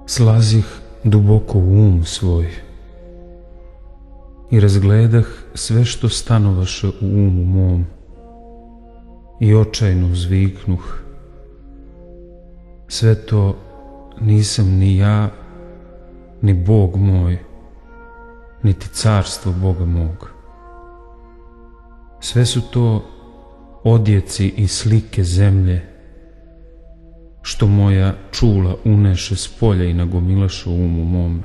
Slazih duboko u um svoj i razgledah sve što stanovaše u umu mom i očajno uzviknuh: sve to nisam ni ja, ni Bog moj, niti carstvo Boga mog. Sve su to odjeci i slike zemlje, što moja čula uneše s polja i nagomilaše u umu mome.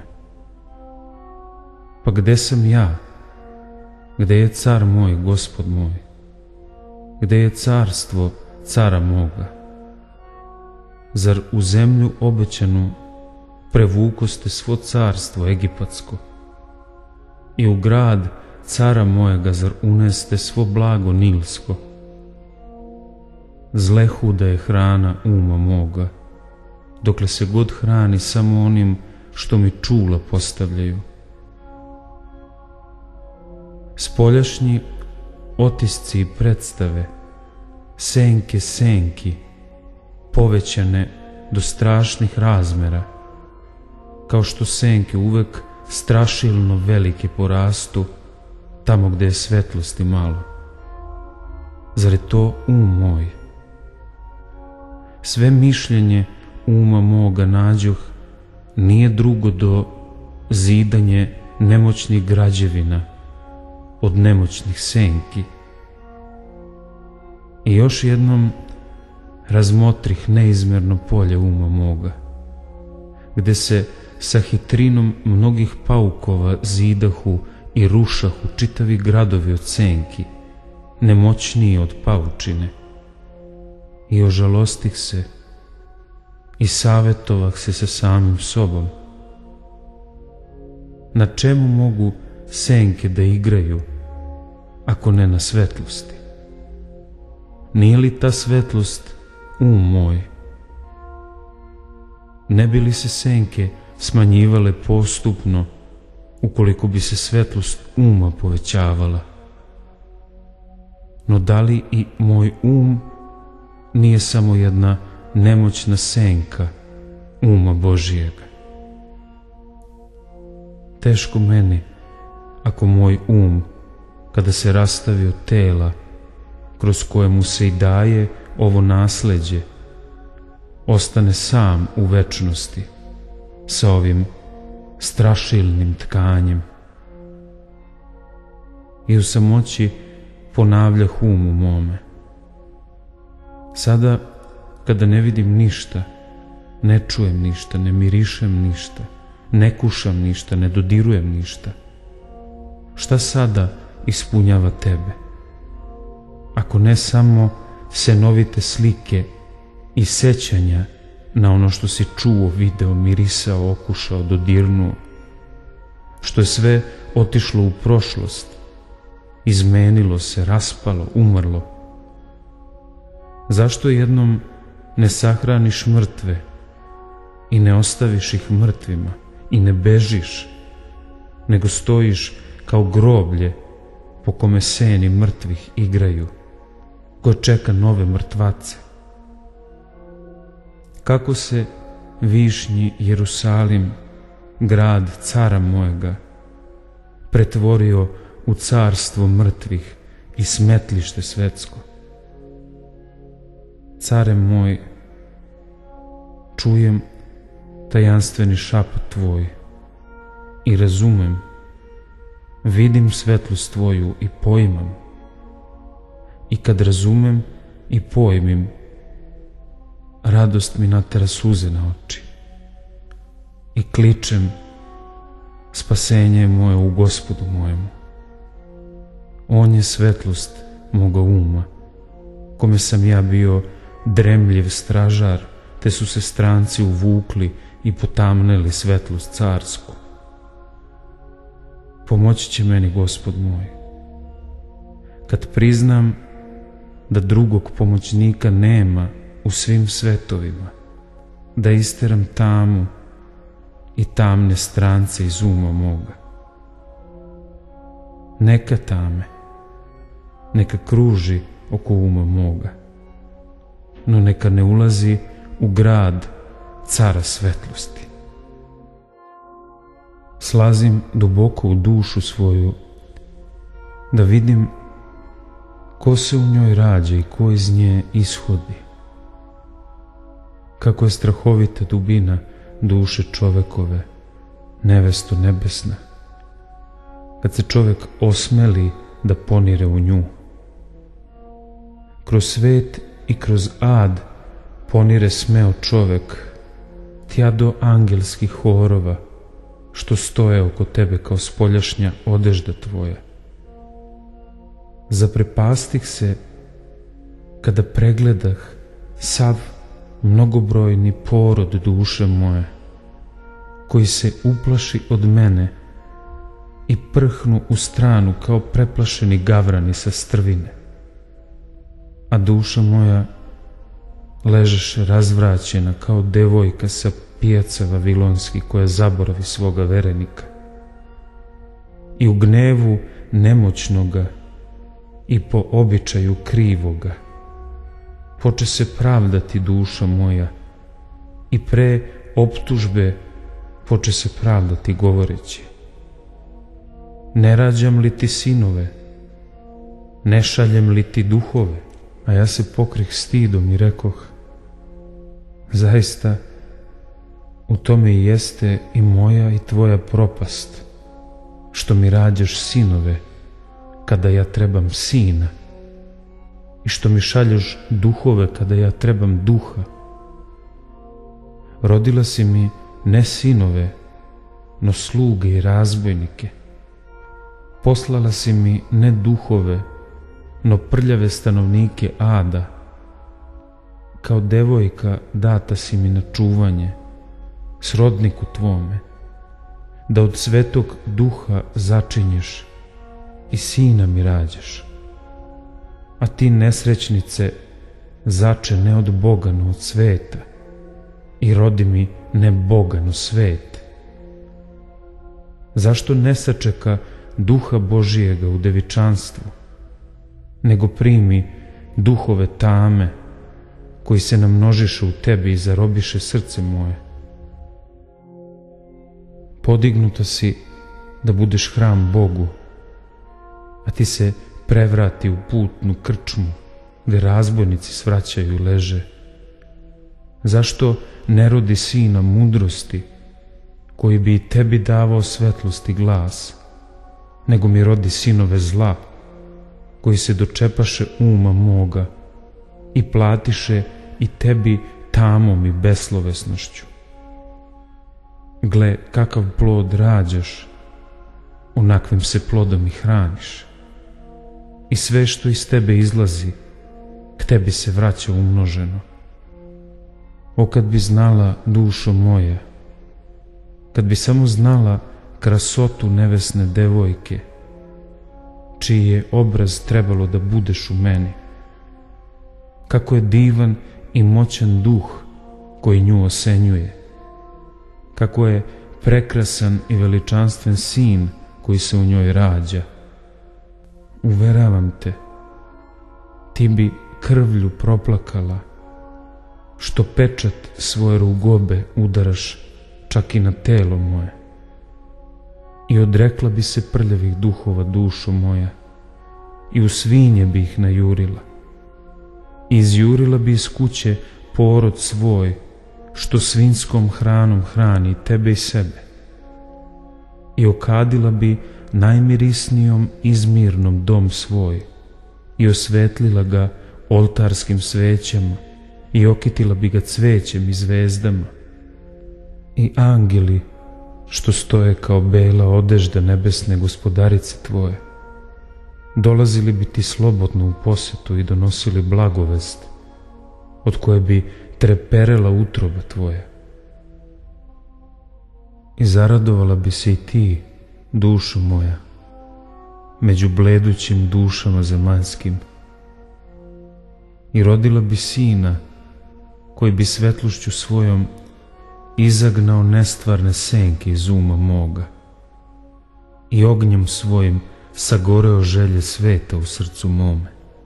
Pa gde sam ja? Gde je car moj, Gospod moj? Gde je carstvo cara moga? Zar u zemlju obećanu prevukoste svo carstvo egipatsko? I u grad cara mojega zar uneste svo blago nilsko? Zlehuda je hrana uma moga, dokle se god hrani samo onim što mi čula postavljaju. Spoljašnji otisci i predstave, senke senki, povećane do strašnih razmera, kao što senke uvek strašilno velike porastu tamo gde je svetlosti malo. Zar je to um moj? Sve mišljenje uma moga nađoh nije drugo do zidanje nemoćnih građevina od nemoćnih senki. I još jednom razmotrih neizmerno polje uma moga, gde se sa hitrinom mnogih paukova zidahu i rušahu čitavi gradovi od senki, nemoćniji od paučine. I ožalostih se i savetovah se sa samim sobom. Na čemu mogu senke da igraju, ako ne na svetlosti? Nije li ta svetlost um moj? Ne bi li se senke smanjivale postupno ukoliko bi se svetlost uma povećavala? No da li i moj um nije samo jedna nemoćna senka uma Božijega? Teško meni ako moj um, kada se rastavi od tela kroz koje mu se i daje ovo nasleđe, ostane sam u večnosti sa ovim strašilnim tkanjem. I u samoći ponavljah umu mome: sada, kada ne vidim ništa, ne čujem ništa, ne mirišem ništa, ne kušam ništa, ne dodirujem ništa, šta sada ispunjava tebe, ako ne samo senovite slike i sećanja na ono što si čuo, video, mirisao, okušao, dodirnuo, što je sve otišlo u prošlost, izmenilo se, raspalo, umrlo? Zašto jednom ne sahraniš mrtve i ne ostaviš ih mrtvima i ne bežiš, nego stojiš kao groblje po kome seni mrtvih igraju, ko čeka nove mrtvace? Kako se višnji Jerusalim, grad cara mojega, pretvorio u carstvo mrtvih i smetlište svetsko? Care moj, čujem tajanstveni šapat tvoj i razumem, vidim svetlost tvoju i poimam. I kad razumem i pojmim, radost mi natera suze na oči i kličem: spasenje je moje u Gospodu mojemu. On je svetlost moga uma, kome sam ja bio dremljiv stražar, te su se stranci uvukli i potamneli svetlost carsku. Pomoći će meni Gospod moj, kad priznam da drugog pomoćnika nema u svim svetovima, da isteram tamu i tamne strance iz uma moga. Neka tame, neka kruži oko uma moga, no neka ne ulazi u grad cara svetlosti. slazim duboko u dušu svoju, da vidim ko se u njoj rađa i ko iz nje ishodi. Kako je strahovita dubina duše čovekove, nevesto nebesna, kad se čovek osmeli da ponire u nju. Kroz svet i kroz ad ponire smeo čovek, tja do angelskih horova, što stoje oko tebe kao spoljašnja odežda tvoja. Zaprepastih se kada pregledah sav mnogobrojni porod duše moje, koji se uplaši od mene i prhnu u stranu kao preplašeni gavrani sa strvine. A duša moja ležeše razvraćena kao devojka sa pijaca vavilonski koja zaboravi svoga verenika. I u gnevu nemoćnoga i po običaju krivoga poče se pravdati duša moja i pre optužbe poče se pravdati govoreći: ne rađam li ti sinove, ne šaljem li ti duhove? A ja se pokrih stidom i rekoh: zaista u tome i jeste i moja i tvoja propast, što mi rađaš sinove kada ja trebam sina i što mi šalješ duhove kada ja trebam duha. Rodila si mi ne sinove, no sluge i razbojnike. Poslala si mi ne duhove, no prljave stanovnike ada. Kao devojka data si mi na čuvanje, srodniku tvome, da od svetog duha začinješ i sina mi rađaš. A ti, nesrećnice, zače ne od Boga, no od sveta, i rodi mi ne Boga, no svet. Zašto ne sačeka duha Božijega u devičanstvu, nego primi duhove tame, koji se namnožiše u tebi i zarobiše srce moje? Podignuta si da budeš hram Bogu, a ti se prevrati u putnu krčmu, gde razbojnici svraćaju i leže. Zašto ne rodi sina mudrosti, koji bi i tebi davao svetlost i glas, nego mi rodi sinove zla, koji se dočepaše uma moga i platiše i tebi tamom i beslovesnošću? Gle, kakav plod rađaš, onakvim se plodom i hraniš. I sve što iz tebe izlazi, k tebi se vraća umnoženo. O, kad bi znala, dušo moja, kad bi samo znala krasotu nevesne devojke, čiji je obraz trebalo da budeš u meni. Kako je divan i moćan duh koji nju osenjuje. Kako je prekrasan i veličanstven sin koji se u njoj rađa. Uveravam te, ti bi krvlju proplakala, što pečat svoje rugobe udaraš čak i na telo moje. I odrekla bi se prljavih duhova, dušo moja, i u svinje bi ih najurila. I izjurila bi iz kuće porod svoj, što svinjskom hranom hrani tebe i sebe. I okadila bi najmirisnijom izmirnom dom svoj i osvetlila ga oltarskim svećama i okitila bi ga cvećem i zvezdama. I angeli, što stoje kao bela odežda nebesne gospodarice tvoje, dolazili bi ti slobodno u posetu i donosili blagovest, od koje bi treperela utroba tvoja. I zaradovala bi se i ti, dušo moja, među bledućim dušama zemaljskim, i rodila bi sina, koji bi svetlošću svojom izagnao nestvarne senke iz uma moga i ognjem svojim sagoreo želje sveta u srcu mome.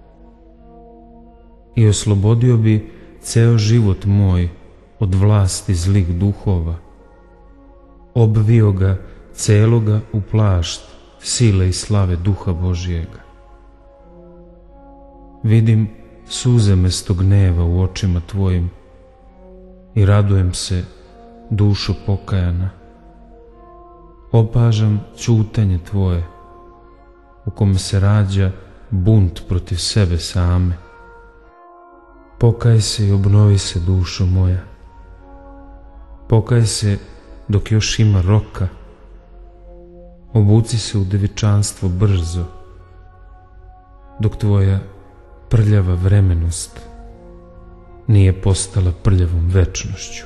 I oslobodio bi ceo život moj od vlasti zlih duhova, obvio ga celoga u plašt sile i slave Duha Božijega. Vidim suze mesto gneva u očima tvojim i radujem se, dušo pokajana. Opažam ćutanje tvoje, u kome se rađa bunt protiv sebe same. Pokaj se i obnovi se, dušo moja. Pokaj se dok još ima roka. Obuci se u devičanstvo brzo, dok tvoja prljava vremenost nije postala prljavom večnošću.